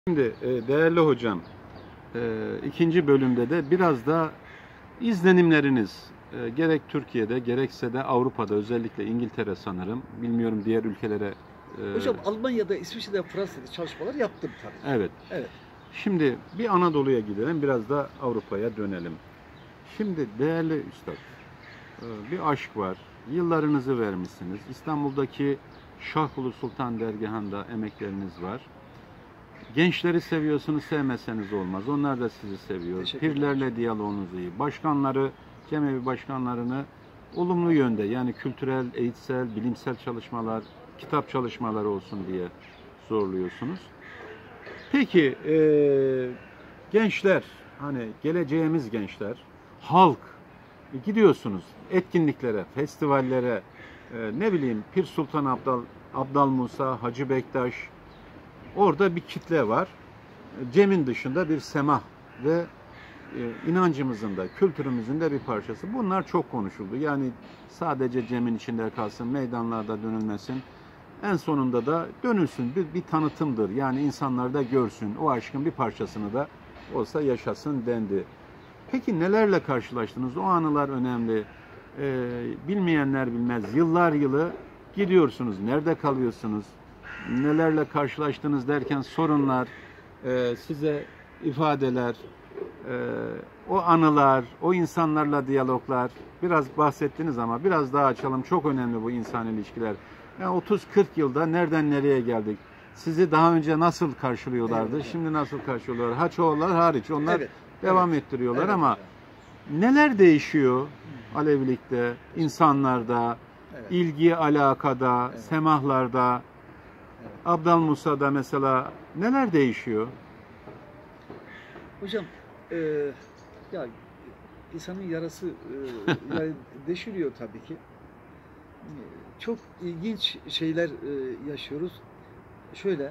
Şimdi değerli hocam, ikinci bölümde de biraz da izlenimleriniz gerek Türkiye'de gerekse de Avrupa'da, özellikle İngiltere sanırım, bilmiyorum diğer ülkelere. Hocam Almanya'da, İsviçre'de, Fransa'da çalışmalar yaptım tabii. Evet. Evet. Şimdi bir Anadolu'ya gidelim, biraz da Avrupa'ya dönelim. Şimdi değerli üstad, bir aşk var. Yıllarınızı vermişsiniz. İstanbul'daki Şahbulu Sultan Dergahı'nda emekleriniz var. Gençleri seviyorsunuz, sevmeseniz olmaz. Onlar da sizi seviyor. Pirlerle diyaloğunuz iyi. Başkanları, cemevi başkanlarını olumlu yönde, yani kültürel, eğitsel, bilimsel çalışmalar, kitap çalışmaları olsun diye zorluyorsunuz. Peki gençler, hani geleceğimiz gençler, halk, gidiyorsunuz etkinliklere, festivallere, ne bileyim Pir Sultan Abdal Musa, Hacı Bektaş, orada bir kitle var. Cem'in dışında bir semah ve inancımızın da, kültürümüzün de bir parçası. Bunlar çok konuşuldu. Yani sadece Cem'in içinde kalsın, meydanlarda dönülmesin. En sonunda da dönülsün, bir tanıtımdır. Yani insanlar da görsün, o aşkın bir parçasını da olsa yaşasın dendi. Peki nelerle karşılaştınız? O anılar önemli. Bilmeyenler bilmez. Yıllar yılı gidiyorsunuz. Nerede kalıyorsunuz? Nelerle karşılaştınız derken sorunlar, size ifadeler, o anılar, o insanlarla diyaloglar, biraz bahsettiniz ama biraz daha açalım. Çok önemli bu insan ilişkiler. Yani 30-40 yılda nereden nereye geldik? Sizi daha önce nasıl karşılıyorlardı? Evet. Şimdi nasıl karşılıyorlar? Haçoğullar hariç. Onlar Evet. devam ettiriyorlar Evet ama hocam. neler değişiyor Alevilikte, insanlarda, Evet. ilgi alakada, Evet. semahlarda, Evet. Abdal Musa'da mesela neler değişiyor? Hocam ya insanın yarası yani deşiliyor tabii ki. Çok ilginç şeyler yaşıyoruz. Şöyle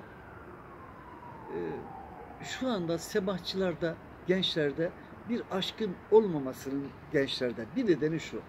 şu anda semahçılarda, gençlerde bir aşkın olmamasının gençlerde bir nedeni şu.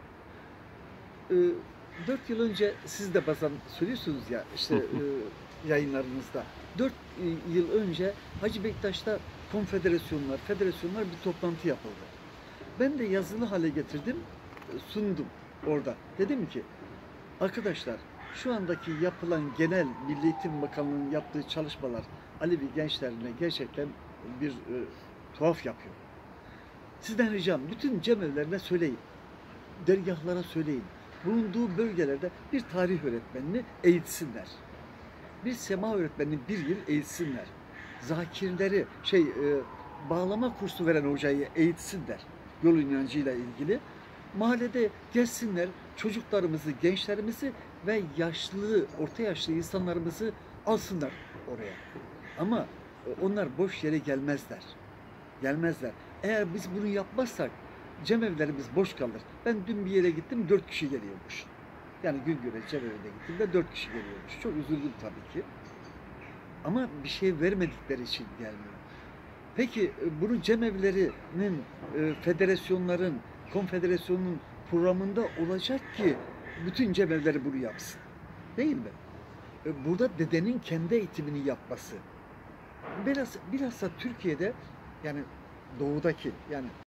4 yıl önce siz de bazen söylüyorsunuz ya işte yayınlarınızda. 4 yıl önce Hacı Bektaş'ta konfederasyonlar, federasyonlar bir toplantı yapıldı. Ben de yazılı hale getirdim, sundum orada. Dedim ki arkadaşlar şu andaki yapılan genel Milli Eğitim Bakanlığı'nın yaptığı çalışmalar Alevi gençlerine gerçekten bir tuhaf yapıyor. Sizden ricam bütün cemevlerine söyleyin, dergahlara söyleyin. Bulunduğu bölgelerde bir tarih öğretmenini eğitsinler. Bir sema öğretmenini bir yıl eğitsinler. Zakirleri, bağlama kursu veren hocayı eğitsinler. Yol inancıyla ilgili. Mahallede gelsinler, çocuklarımızı, gençlerimizi ve yaşlı, orta yaşlı insanlarımızı alsınlar oraya. Ama onlar boş yere gelmezler. Gelmezler. Eğer biz bunu yapmazsak cemevlerimiz boş kalır. Ben dün bir yere gittim, 4 kişi geliyormuş. Yani Güngören cemevine gittim ve 4 kişi geliyormuş. Çok üzüldüm tabii ki. Ama bir şey vermedikleri için gelmiyor. Peki bunu cemevlerinin, federasyonların, konfederasyonun programında olacak ki bütün cemevleri bunu yapsın. Değil mi? Burada dedenin kendi eğitimini yapması. Bilhassa Türkiye'de, yani doğudaki, yani